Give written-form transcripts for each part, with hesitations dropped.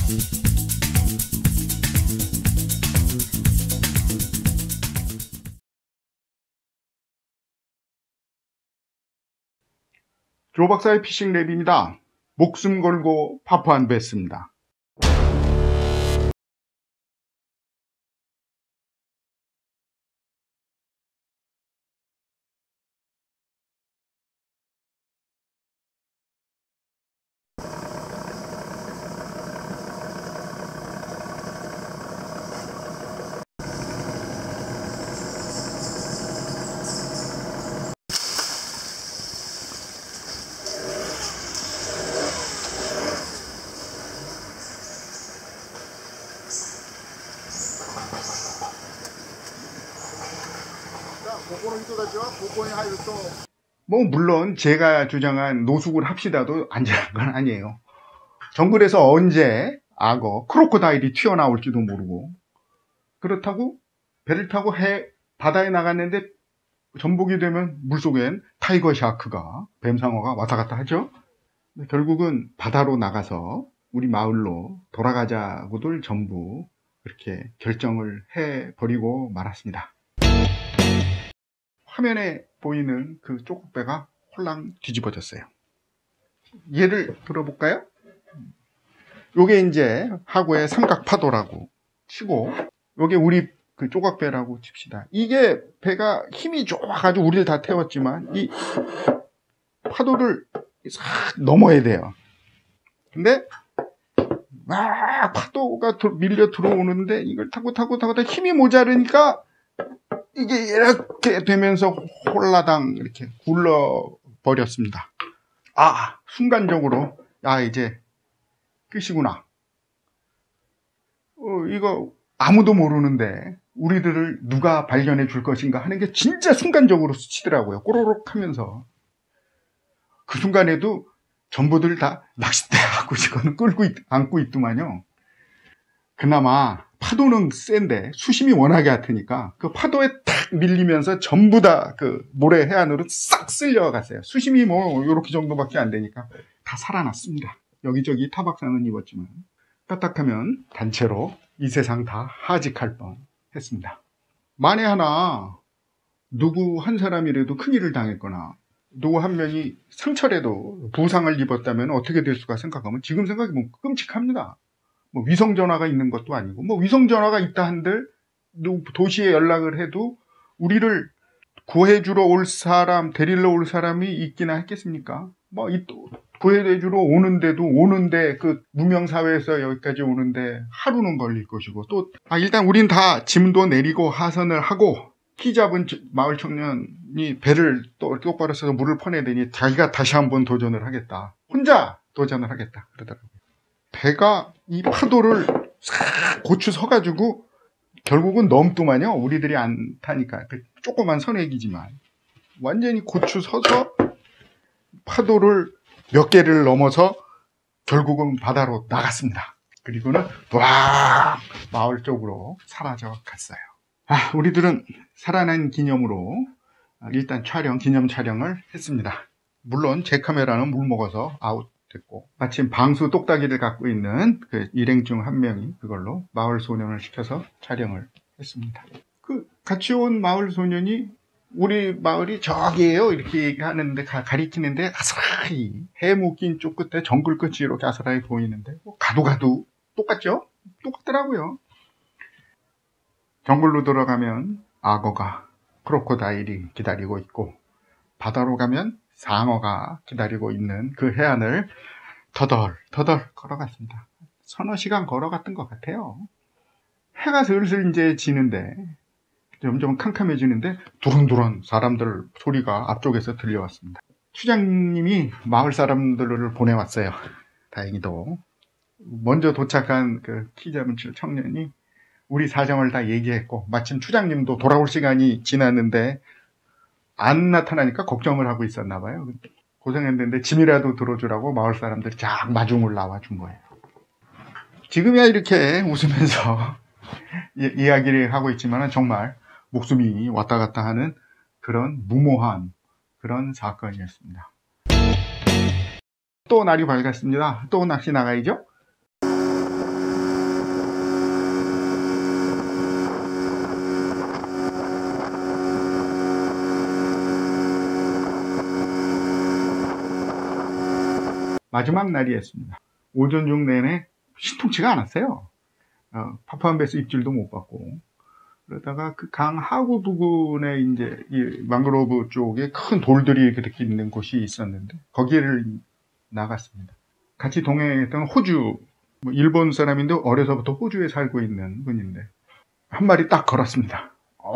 조 박사의 피싱 랩입니다. 목숨 걸고 파푸안 뱉습니다. 뭐 물론 제가 주장한 노숙을 합시다도 안전한 건 아니에요. 정글에서 언제 악어, 크로코다일이 튀어나올지도 모르고, 그렇다고 배를 타고 바다에 나갔는데 전복이 되면 물속엔 타이거 샤크가, 뱀상어가 왔다 갔다 하죠. 결국은 바다로 나가서 우리 마을로 돌아가자고들 전부 그렇게 결정을 해버리고 말았습니다. 화면에 보이는 그 쪼국배가 홀랑 뒤집어졌어요. 예를 들어볼까요? 요게 이제 하구의 삼각파도라고 치고, 요게 우리 그 조각배라고 칩시다. 이게 배가 힘이 좋아가지고 우리를 다 태웠지만 이 파도를 싹 넘어야 돼요. 근데 막 파도가 밀려 들어오는데 이걸 타고 힘이 모자르니까 이게 이렇게 되면서 홀라당 이렇게 굴러버렸습니다. 아, 순간적으로 이제 끝이구나. 이거 아무도 모르는데 우리들을 누가 발견해 줄 것인가 하는 게 진짜 순간적으로 스치더라고요. 꼬로록 하면서. 그 순간에도 전부들 다 낚싯대하고 지금 안고 있더만요. 그나마 파도는 센데 수심이 워낙에 얕으니까 그 파도에 탁 밀리면서 전부 다 그 모래 해안으로 싹 쓸려갔어요. 수심이 뭐 이렇게 정도밖에 안 되니까 다 살아났습니다. 여기저기 타박상은 입었지만 까딱하면 단체로 이 세상 다 하직할 뻔 했습니다. 만에 하나 누구 한 사람이라도 큰일을 당했거나 누구 한 명이 상처라도 부상을 입었다면 어떻게 될 수가 생각하면 지금 생각해보면 끔찍합니다. 뭐 위성전화가 있는 것도 아니고, 뭐 위성전화가 있다 한들 도시에 연락을 해도 우리를 구해주러 올 사람, 데리러 올 사람이 있기나 했겠습니까? 뭐 구해주러 오는데 그 무명사회에서 여기까지 오는데 하루는 걸릴 것이고, 또 일단 우린 다 짐도 내리고 하선을 하고, 키 잡은 마을 청년이 배를 또 똑바로 써서 물을 퍼내더니 자기가 다시 한번 도전을 하겠다. 혼자 도전을 하겠다 그러더라고요. 배가 이 파도를 싹 고추 서가지고 결국은 넘더만요. 우리들이 안 타니까. 조그만 선액이지만 완전히 고추 서서 파도를 몇 개를 넘어서 결국은 바다로 나갔습니다. 그리고는 와 마을 쪽으로 사라져 갔어요. 우리들은 살아난 기념으로 일단 기념 촬영을 했습니다. 물론 제 카메라는 물 먹어서 아웃됐고, 마침 방수 똑딱이를 갖고 있는 그 일행 중 한 명이 그걸로 마을 소년을 시켜서 촬영을 했습니다. 그 같이 온 마을 소년이 우리 마을이 저기에요 이렇게 하는데 가리키는데 아스라이 해 묶인 쪽 끝에 정글 끝이 이렇게 아스라이 보이는데 가도 똑같죠? 똑같더라고요. 정글로 들어가면 악어가, 크로코다일이 기다리고 있고, 바다로 가면 상어가 기다리고 있는 그 해안을 터덜 걸어갔습니다. 서너 시간 걸어갔던 것 같아요. 해가 슬슬 이제 지는데, 점점 캄캄해지는데 두런두런 사람들 소리가 앞쪽에서 들려왔습니다. 추장님이 마을 사람들을 보내왔어요. 다행히도. 먼저 도착한 그 키 잡은 청년이 우리 사정을 다 얘기했고, 마침 추장님도 돌아올 시간이 지났는데 안 나타나니까 걱정을 하고 있었나 봐요. 고생했는데 짐이라도 들어주라고 마을 사람들이 쫙 마중을 나와준 거예요. 지금이야 이렇게 웃으면서 이야기를 하고 있지만 정말 목숨이 왔다 갔다 하는 그런 무모한 그런 사건이었습니다. 또 날이 밝았습니다. 또 낚시 나가야죠. 마지막 날이었습니다. 오전 중 내내 신통치가 않았어요. 파푸안베스 입질도 못 받고. 그러다가 그 강 하구 부근에 이제 이 망그로브 쪽에 큰 돌들이 이렇게 있는 곳이 있었는데 거기를 나갔습니다. 같이 동행했던 호주, 일본 사람인데 어려서부터 호주에 살고 있는 분인데 한 마리 딱 걸었습니다.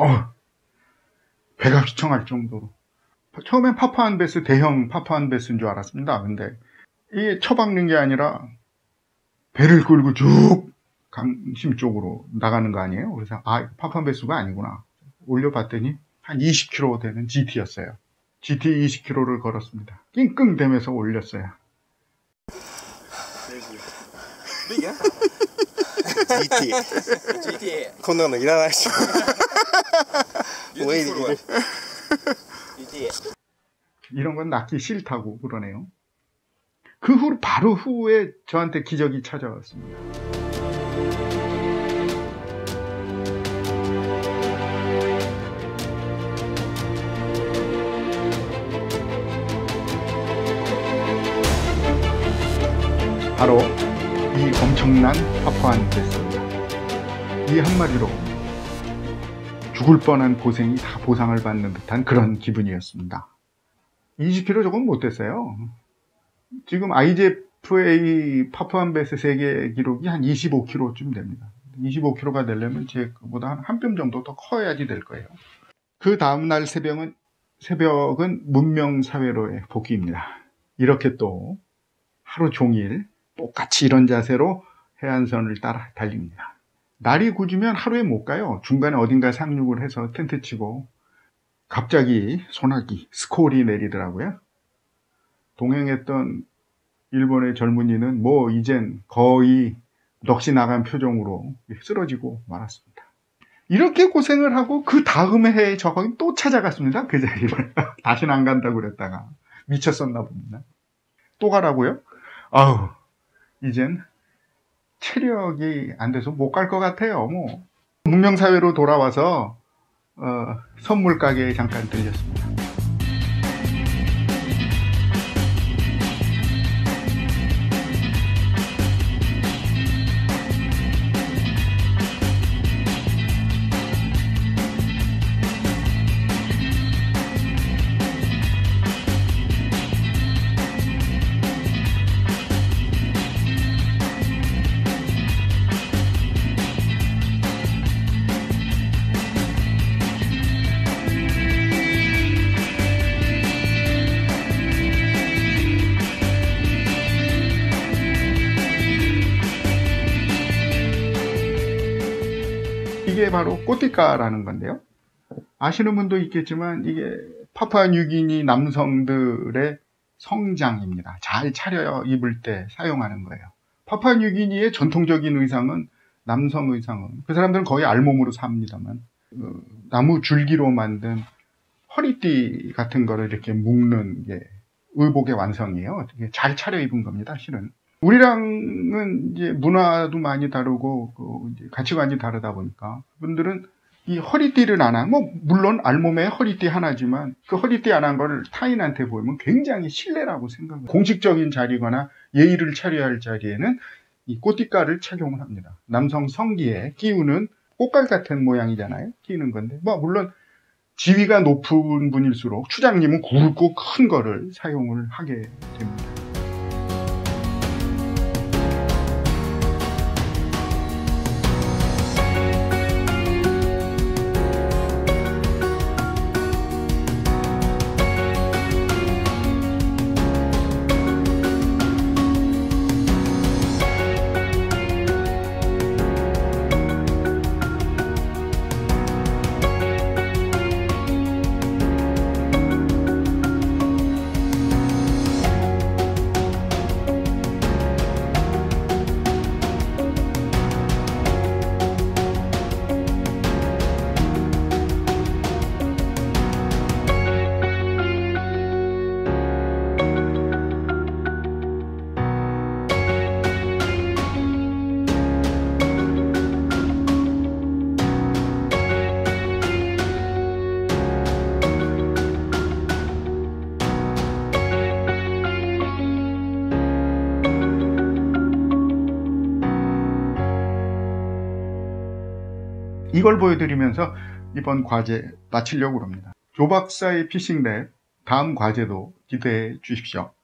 배가 휘청할 정도로. 처음엔 파푸안베스, 대형 파푸안베스인 줄 알았습니다. 근데 이게 처박는 게 아니라 배를 끌고 쭉 강심 쪽으로 나가는 거 아니에요? 그래서 파푸안베스가 아니구나. 올려봤더니 한 20km 되는 GT였어요. GT 20km를 걸었습니다. 낑끙대면서 올렸어요. GT こんなのいらないし왜 이래 이런 건 낳기 싫다고 그러네요. 그 후 바로 후에 저한테 기적이 찾아왔습니다. 바로 이 엄청난 파푸안베스입니다. 이 한 마리로 죽을 뻔한 고생이 다 보상을 받는 듯한 그런 기분이었습니다. 20km 조금 못 됐어요. 지금 IGFA 파푸안베스 세계 기록이 한 25km쯤 됩니다. 25km가 되려면 제보다 한 뼘 정도 더 커야지 될 거예요. 그 다음날 새벽은 문명사회로의 복귀입니다. 이렇게 또 하루 종일 똑같이 이런 자세로 해안선을 따라 달립니다. 날이 굳으면 하루에 못 가요. 중간에 어딘가 상륙을 해서 텐트 치고 갑자기 소나기, 스콜이 내리더라고요. 동행했던 일본의 젊은이는 이젠 거의 넋이 나간 표정으로 쓰러지고 말았습니다. 이렇게 고생을 하고 그 다음 해에 저 거기 또 찾아갔습니다. 그 자리를. 다시는 안 간다고 그랬다가 미쳤었나 봅니다. 또 가라고요? 이젠 체력이 안 돼서 못 갈 것 같아요. 문명사회로 돌아와서 선물 가게에 잠깐 들렸습니다. 이게 바로 꼬띠까라는 건데요. 아시는 분도 있겠지만 이게 파푸아뉴기니 남성들의 성장입니다. 잘 차려 입을 때 사용하는 거예요. 파푸아뉴기니의 전통적인 의상은 남성 의상은 그 사람들은 거의 알몸으로 삽니다만 나무 줄기로 만든 허리띠 같은 거를 이렇게 묶는 게 의복의 완성이에요. 잘 차려 입은 겁니다. 실은. 우리랑은 이제 문화도 많이 다르고 이제 가치관이 다르다 보니까 분들은 이 허리띠를 안 한, 물론 알몸에 허리띠 하나지만 그 허리띠 안 한 거를 타인한테 보이면 굉장히 실례라고 생각해요. 공식적인 자리거나 예의를 차려야 할 자리에는 이 꼬띠까를 착용을 합니다. 남성 성기에 끼우는 꽃갈 같은 모양이잖아요. 끼우는 건데 물론 지위가 높은 분일수록 추장님은 굵고 큰 거를 사용을 하게 됩니다. 이걸 보여드리면서 이번 과제 마치려고 합니다. 조 박사의 피싱랩 다음 과제도 기대해 주십시오.